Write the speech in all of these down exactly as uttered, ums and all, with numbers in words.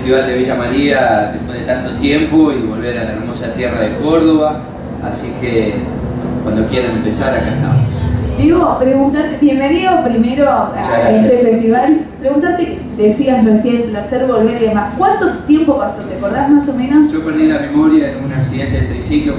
Festival de Villa María después de tanto tiempo y volver a la hermosa tierra de Córdoba, así que cuando quieran empezar, acá estamos. Digo, preguntarte, bienvenido primero a este festival. Preguntarte, decías recién, placer volver y demás. ¿Cuánto tiempo pasó? ¿Te acordás más o menos? Yo perdí la memoria en un accidente de triciclo.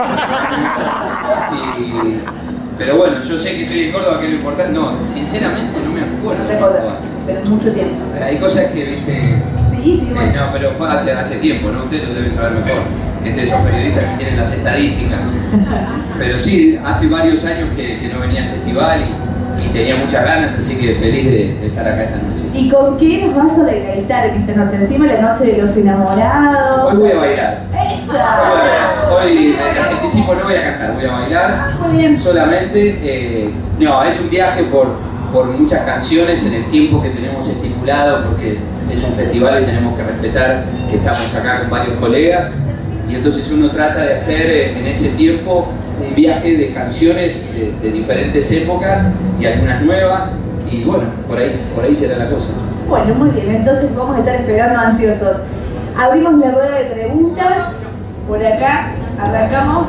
y, pero bueno, yo sé que estoy en Córdoba, que es lo importante. No, sinceramente no me acuerdo. No te acordás, pero mucho tiempo. Hay cosas que, viste... Sí, sí, bueno. Eh, no, pero fue hace, hace tiempo, ¿no? Ustedes lo deben saber mejor. Que ustedes son periodistas y tienen las estadísticas. Pero sí, hace varios años que, que no venía al festival y, y tenía muchas ganas, así que feliz de, de estar acá esta noche. ¿Y con qué nos vas a deleitar en esta noche? Encima la noche de los enamorados. Hoy voy a bailar. ¡Esa! Hoy, les anticipo, no voy a cantar, voy a bailar. Ah, muy bien. Solamente, eh, no, es un viaje por, por muchas canciones en el tiempo que tenemos estipulado, porque es un festival y tenemos que respetar que estamos acá con varios colegas. Y entonces uno trata de hacer eh, en ese tiempo un viaje de canciones de, de diferentes épocas y algunas nuevas, y bueno, por ahí, por ahí será la cosa. Bueno, muy bien, entonces vamos a estar esperando ansiosos. Abrimos la rueda de preguntas, por acá, arrancamos.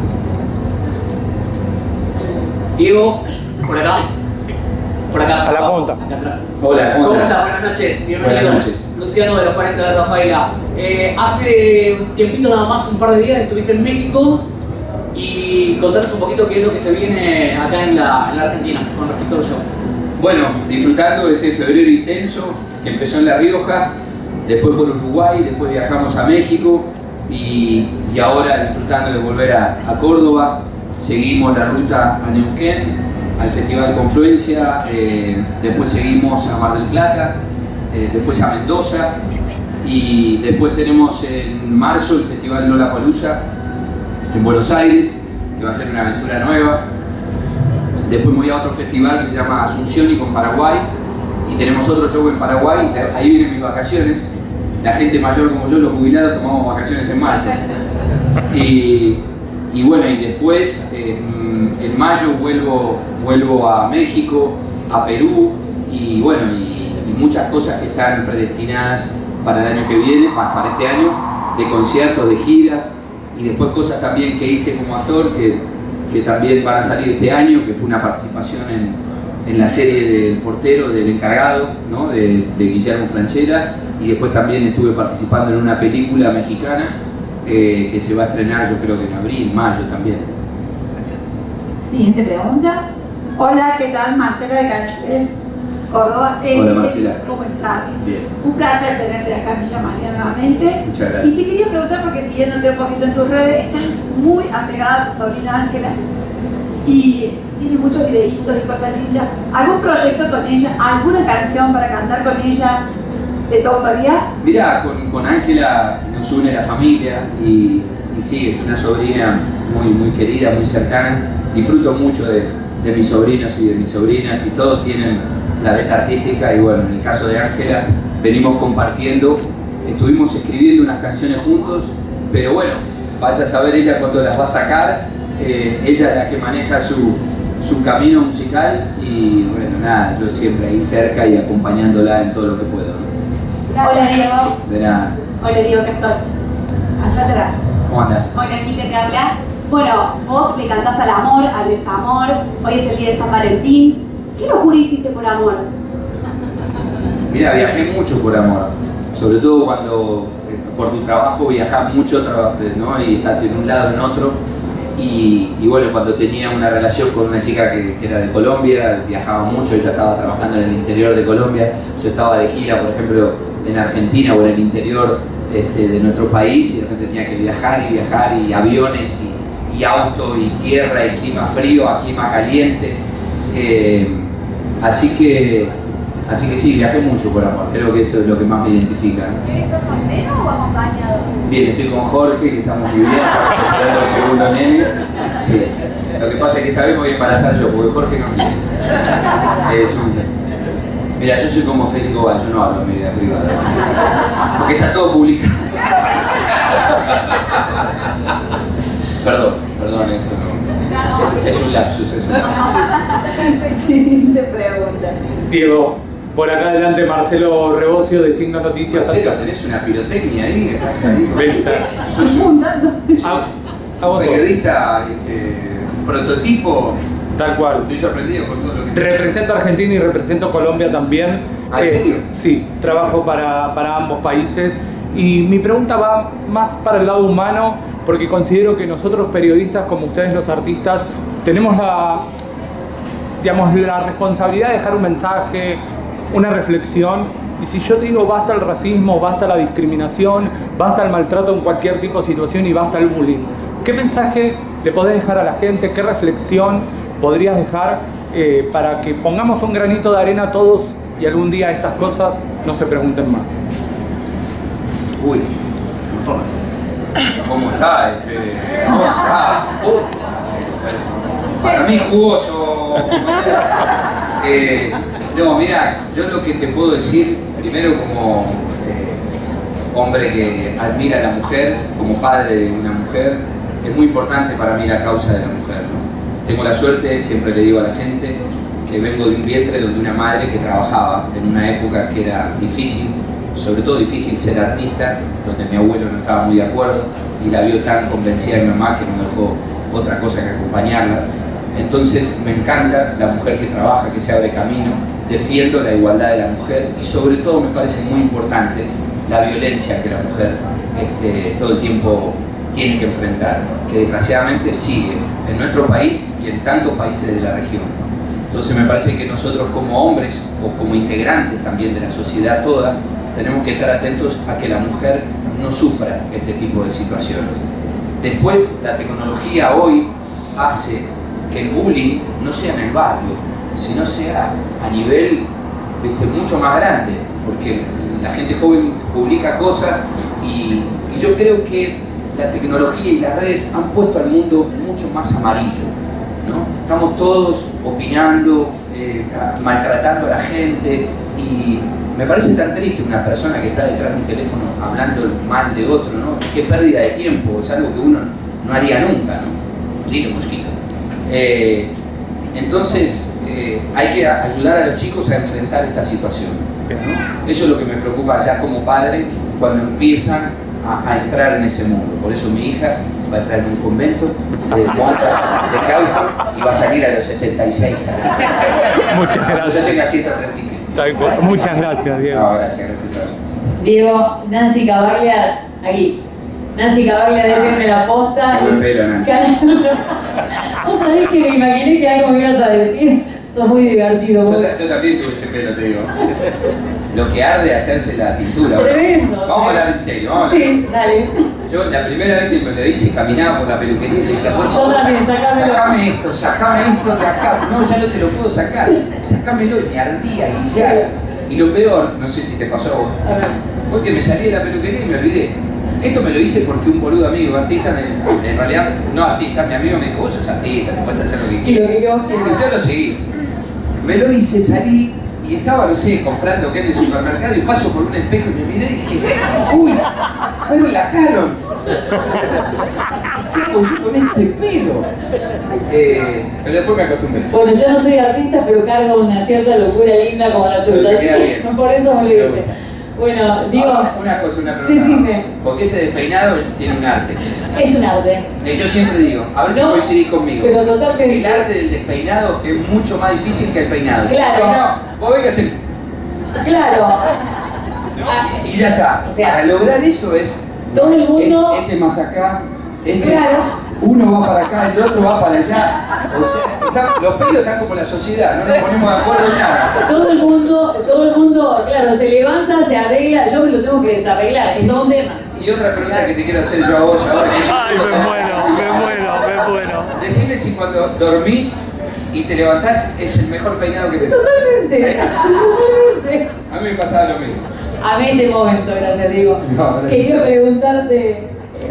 Diego, por acá, por acá, a la abajo, punta. acá atrás. Hola, ¿cómo, ¿Cómo estás? estás? Buenas noches, bienvenido. Buenas noches. Luciano de los cuarenta de Rafaela. Eh, hace un tiempito nada más, un par de días, estuviste en México y contanos un poquito qué es lo que se viene acá en la, en la Argentina con respecto al show. Bueno, disfrutando de este febrero intenso que empezó en La Rioja, después por Uruguay, después viajamos a México y, y ahora disfrutando de volver a, a Córdoba. Seguimos la ruta a Neuquén, al Festival Confluencia, eh, después seguimos a Mar del Plata, eh, después a Mendoza y después tenemos en marzo el Festival Lollapalooza en Buenos Aires, que va a ser una aventura nueva. Después voy a otro festival que se llama Asunción y con Paraguay y tenemos otro show en Paraguay, ahí vienen mis vacaciones. La gente mayor como yo, los jubilados, tomamos vacaciones en mayo. Y, y bueno, y después en, en mayo vuelvo, vuelvo a México, a Perú y bueno, y, y muchas cosas que están predestinadas para el año que viene, para, para este año, de conciertos, de giras y después cosas también que hice como actor que, que también van a salir este año, que fue una participación en, en la serie del portero, del encargado, ¿no? de, de Guillermo Franchella, y después también estuve participando en una película mexicana eh, que se va a estrenar yo creo que en abril, mayo también. Siguiente pregunta. Hola, ¿qué tal? Marcela de Canetes, Córdoba. Eh, Hola, Marcela. ¿Cómo estás? Bien. Un placer tenerte acá en Villa María nuevamente. Muchas gracias. Y te quería preguntar, porque siguiéndote un poquito en tus redes, estás muy apegada a tu sobrina Ángela y tiene muchos videitos y cosas lindas. ¿Algún proyecto con ella? ¿Alguna canción para cantar con ella de tu autoría? Mirá, con Ángela nos une la familia y, y sí, es una sobrina muy, muy querida, muy cercana. Disfruto mucho de, de mis sobrinos y de mis sobrinas y todos tienen la vez artística y bueno, en el caso de Ángela venimos compartiendo, estuvimos escribiendo unas canciones juntos, pero bueno, vaya a saber ella cuándo las va a sacar, eh, ella es la que maneja su, su camino musical y bueno, nada, yo siempre ahí cerca y acompañándola en todo lo que puedo. Hola, Diego. De nada. Hola, Diego, ¿qué estoy? Allá atrás. ¿Cómo andás? Hola, Mica, te habla. Bueno, vos le cantás al amor, al desamor, hoy es el día de San Valentín. ¿Qué locura hiciste por amor? Mira, viajé mucho por amor, sobre todo cuando eh, por tu trabajo viajás mucho, ¿no? Y estás en un lado, en otro. Y, y bueno, cuando tenía una relación con una chica que, que era de Colombia, viajaba mucho, ella estaba trabajando en el interior de Colombia, yo estaba de gira, por ejemplo, en Argentina o en el interior este, de nuestro país y de repente tenía que viajar y viajar y aviones y, y auto y tierra y clima frío a clima caliente. Eh, así que así que sí, viajé mucho por amor, creo que eso es lo que más me identifica. ¿Estás soltero o acompañado? Bien, estoy con Jorge, que estamos viviendo, esperando el segundo nene. Sí. Lo que pasa es que esta vez me voy a embarazar yo, porque Jorge no quiere. Es un... Mira, yo soy como Federico Val, yo no hablo en mi vida privada. Porque está todo publicado. Perdón, perdón, esto no. Es un lapsus, es un lapsus. Siguiente pregunta. Diego, Por acá adelante Marcelo Rebocio de Signo Noticias. Marcelo, tenés una pirotecnia ahí, ¿qué pasa ahí? a, a un periodista, este, un prototipo. Tal cual. Estoy sorprendido con todo lo que... Represento a Argentina y represento Colombia también. ¿Ah, en eh, serio? Sí, trabajo para, para ambos países. Y mi pregunta va más para el lado humano, porque considero que nosotros periodistas, como ustedes los artistas, tenemos la, digamos, la responsabilidad de dejar un mensaje, una reflexión. Y si yo te digo basta el racismo, basta la discriminación, basta el maltrato en cualquier tipo de situación y basta el bullying, ¿qué mensaje le podés dejar a la gente? ¿Qué reflexión podrías dejar eh, para que pongamos un granito de arena todos y algún día estas cosas no se pregunten más? Uy, ¿cómo está? Este? ¿Cómo está? Para mí jugoso. Eh, no, mira, yo lo que te puedo decir, primero como eh, hombre que admira a la mujer, como padre de una mujer, es muy importante para mí la causa de la mujer, ¿no? Tengo la suerte, siempre le digo a la gente, que vengo de un vientre donde una madre que trabajaba en una época que era difícil, sobre todo difícil ser artista, donde mi abuelo no estaba muy de acuerdo y la vio tan convencida mi mamá que no dejó otra cosa que acompañarla. Entonces me encanta la mujer que trabaja, que se abre camino, defiendo la igualdad de la mujer y sobre todo me parece muy importante la violencia que la mujer este, todo el tiempo tiene que enfrentar, que desgraciadamente sigue en nuestro país y en tantos países de la región. Entonces me parece que nosotros como hombres o como integrantes también de la sociedad toda tenemos que estar atentos a que la mujer no sufra este tipo de situaciones. Después, la tecnología hoy hace que el bullying no sea en el barrio, sino sea a nivel, ¿viste?, mucho más grande, porque la gente joven publica cosas y, y yo creo que la tecnología y las redes han puesto al mundo mucho más amarillo, ¿no? Estamos todos opinando, eh, maltratando a la gente y me parece tan triste una persona que está detrás de un teléfono hablando mal de otro, ¿no? Qué pérdida de tiempo, es algo que uno no haría nunca, ¿no? Listo, mosquito. Eh, entonces, eh, hay que ayudar a los chicos a enfrentar esta situación, ¿no? Eso es lo que me preocupa ya como padre cuando empiezan a, a entrar en ese mundo. Por eso mi hija va a entrar en un convento de monjas de Cauto y va a salir a los setenta y seis años. Muchas gracias. Cuando yo tenga ciento treinta y cinco. Muchas gracias, Diego. No, gracias, gracias a Dios. Diego, Nancy Cavaglia, aquí. Nancy Cavaglia de F M La Posta. Qué buen pelo, Nancy. Vos sabés que me imaginé que algo me ibas a decir. Sos muy divertido. Yo, yo también tuve ese pelo, te digo. Lo que arde hacerse la tintura. Tremendo. Vamos a hablar en serio, vamos a Sí, dale. Yo la primera vez que me lo hice caminaba por la peluquería y le decía, por favor, Yo también, sacámelo. sacame esto, sacame esto de acá. No, ya no te lo puedo sacar. Sacámelo y me ardía y ya. Y lo peor, no sé si te pasó a vos, A ver. fue que me salí de la peluquería y me olvidé. Esto me lo hice porque un boludo amigo, artista, me, en realidad no artista, mi amigo me dijo, vos sos artista, te puedes hacer lo que Y lo quieras. que vos Y quieras. yo lo seguí. Me lo hice, salí y estaba, no sé, comprando que en el supermercado y paso por un espejo y me miré y dije, uy, pero la Canon. ¿Qué hago yo con este pelo? Eh, pero después me acostumbré. Bueno, yo no soy artista, pero cargo una cierta locura linda como la tuya. Me Así queda que bien. por eso me lo hice. Bueno, digo, Ah, una cosa, una pregunta. decime. Porque ese despeinado tiene un arte. es un arte. Eh, Yo siempre digo, a ver si No, coincidís conmigo. pero totalmente. El arte del despeinado es mucho más difícil que el peinado. Claro. El peinado, vos ves que hacer. Claro. Ah, Y ya está. O sea, para lograr eso es. todo el mundo- Este más acá. Este, Claro. Uno va para acá, el otro va para allá. O sea, está- los pelos están como la sociedad, no nos ponemos de acuerdo en nada. Todo el mundo, todo el mundo, claro, se levanta, se arregla, yo me lo tengo que desarreglar, es todo un tema. Y otra pregunta que te quiero hacer yo a vos ahora. Ay, me muero, me muero, me muero. Decime si cuando dormís y te levantás es el mejor peinado que tenés. Totalmente, totalmente. A mí me pasaba lo mismo. A mí este momento, gracias Diego. No, gracias. Quería preguntarte.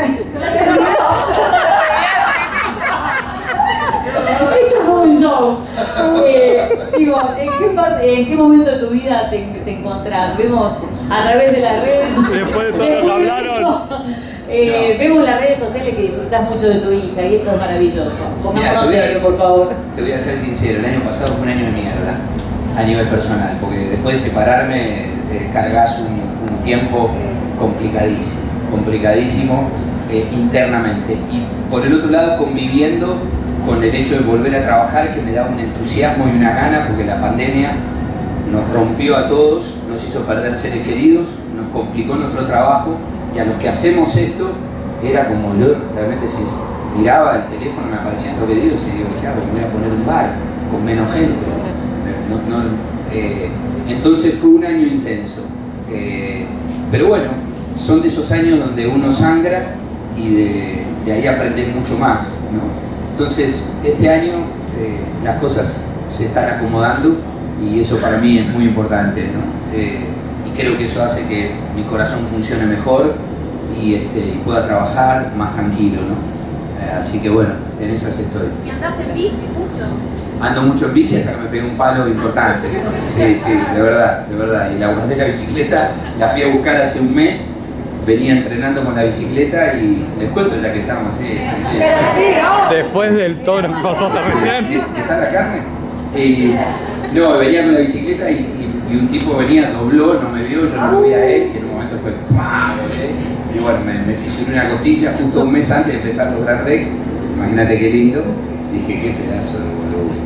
Esto es como un show. Eh, digo, ¿en qué, parte, ¿en qué momento de tu vida te, te encontrás? Vemos a través de las redes. Después de todo lo que Después de hablaron. esto, eh, No. Vemos las redes sociales que disfrutás mucho de tu hija y eso es maravilloso. Mirá, Pongámonos te voy a- serio, por favor. Te voy a ser sincero, el año pasado fue un año de mierda. a nivel personal, porque después de separarme eh, cargas un, un tiempo complicadísimo, complicadísimo eh, internamente. Y por el otro lado conviviendo con el hecho de volver a trabajar, que me da un entusiasmo y una gana, porque la pandemia nos rompió a todos, nos hizo perder seres queridos, nos complicó nuestro trabajo, y a los que hacemos esto, era como yo realmente si miraba el teléfono, me aparecían los pedidos y digo, claro, me voy a poner un bar con menos gente. No, no, eh, entonces fue un año intenso. Eh, pero bueno, son de esos años donde uno sangra y de, de ahí aprende mucho más, ¿no? Entonces, este año eh, las cosas se están acomodando y eso para mí es muy importante, ¿no? Eh, y creo que eso hace que mi corazón funcione mejor y, este, y pueda trabajar más tranquilo, ¿no? Eh, así que bueno, en esas estoy. ¿Y andás en bici mucho? Ando mucho en bici hasta que me pegué un palo importante. Sí, sí, de verdad, de verdad. Y la guardé la bicicleta, la fui a buscar hace un mes, venía entrenando con la bicicleta y les cuento ya que estamos así. Después del todo nos pasó también. ¿Está la carne? Y, no, venía con la bicicleta y, y, y un tipo venía, dobló, no me vio, yo no lo vi a él y en un momento fue ¡pam! Y bueno, me, me fisuré una costilla justo un mes antes de empezar los Gran Rex. Imagínate qué lindo. Dije, qué pedazo de boludo.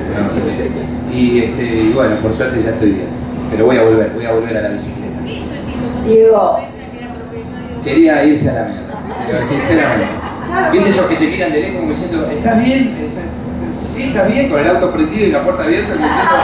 Y, este, y bueno, por suerte ya estoy bien. Pero voy a volver, voy a volver a la bicicleta. Diego. Quería irse a la mierda, pero sinceramente. ¿Viste esos que te miran de lejos como diciendo, ¿estás bien? Sí, ¿estás bien? Con el auto prendido y la puerta abierta.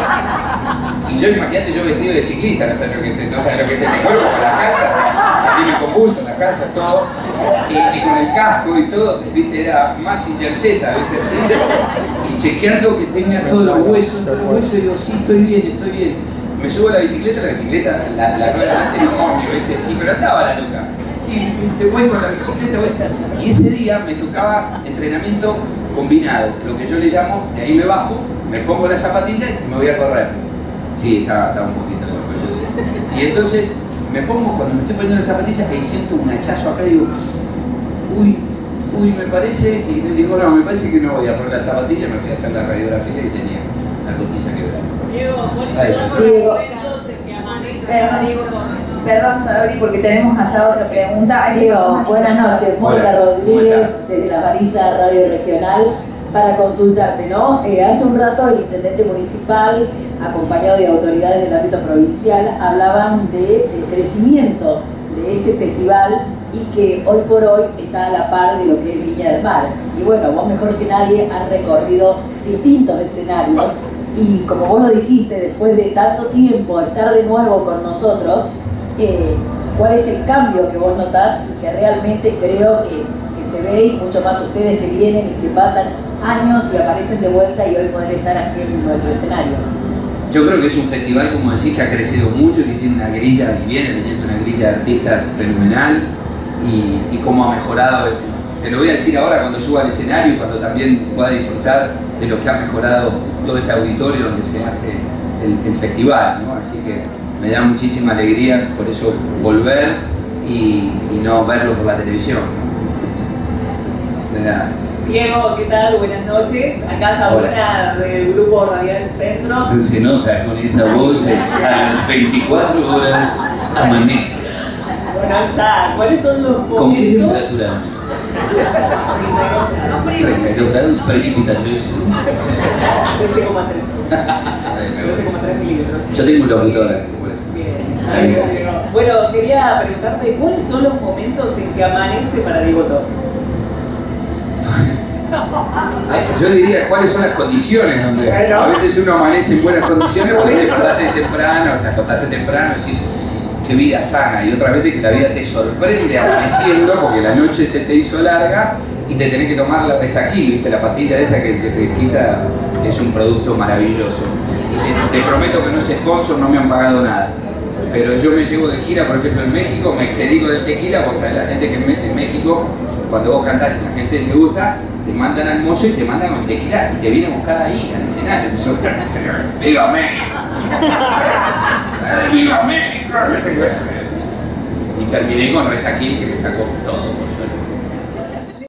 Y yo, imagínate, yo vestido de ciclista, no sabes lo que se, no sabes lo que se me fue con la casa, aquí me convulto en la casa, todo. Y, y con el casco y todo, viste, era Mazinger Z, viste, así. Y chequeando que tenga todos los huesos, todos los huesos, y digo, sí, estoy bien, estoy bien. Me subo a la bicicleta, la bicicleta, la, la rueda delante era un moño, ¿viste? Y pero andaba la loca. Y te voy con la bicicleta, voy. Y ese día me tocaba entrenamiento combinado, lo que yo le llamo, de ahí me bajo, me pongo la zapatilla y me voy a correr. Sí, estaba, estaba un poquito loco, yo sé. Y entonces me pongo, cuando me estoy poniendo las zapatillas, y siento un hachazo acá y digo, uy, uy, me parece, y me digo, no, me parece que no voy a poner la zapatilla, me fui a hacer la radiografía y tenía la costilla quebrada. Diego, Diego. Diego, Perdón, Sabri, porque tenemos allá otra pregunta. Diego, buenas noches. Mónica Rodríguez, desde la Marisa Radio Regional, para consultarte, ¿no? Eh, hace un rato el intendente municipal, acompañado de autoridades del ámbito provincial, hablaban del crecimiento de este festival y que hoy por hoy está a la par de lo que es Viña del Mar. Y bueno, vos mejor que nadie has recorrido distintos escenarios. Y como vos lo dijiste, después de tanto tiempo estar de nuevo con nosotros, eh, ¿cuál es el cambio que vos notás y que realmente creo que, que se ve, y mucho más ustedes que vienen y que pasan años y aparecen de vuelta y hoy poder estar aquí en nuestro escenario? Yo creo que es un festival, como decís, que ha crecido mucho, que tiene una grilla, y viene teniendo una grilla de artistas fenomenal, y, y cómo ha mejorado. Te lo voy a decir ahora cuando suba al escenario y cuando también pueda disfrutar de lo que ha mejorado todo este auditorio donde se hace el, el festival, ¿no? Así que me da muchísima alegría por eso volver y, y no verlo por la televisión, ¿no? De nada. Diego, ¿qué tal? Buenas noches. Acá Sabrina del Grupo Radial Centro. Se nota con esa voz a las veinticuatro horas amanece. Bueno, Sa, ¿cuáles son los momentos? ¿Con qué temperatura? treinta y dos grados, precipitaciones. trece coma tres. trece coma tres milímetros. Yo tengo un locutor aquí, por eso. Bien. Bueno, quería preguntarte, ¿cuáles son los momentos en que amanece para Diego Torres? Yo diría cuáles son las condiciones donde a veces uno amanece en buenas condiciones porque te despertaste temprano, te acostaste temprano y decís qué vida sana, y otras veces que la vida te sorprende amaneciendo porque la noche se te hizo larga y te tenés que tomar la Pesaquil, ¿viste? La pastilla esa que, que te quita, es un producto maravilloso. Y te, te prometo que no es sponsor, no me han pagado nada. Pero yo me llevo de gira, por ejemplo, en México, me excedí con el tequila, porque la gente que en México, cuando vos cantás y la gente le gusta, te mandan al mozo y te mandan con el tequila y te vienen a buscar ahí, al escenario. Te suben al escenario. ¡Viva México! ¡Viva México! Y terminé con Resaquil, que me sacó todo.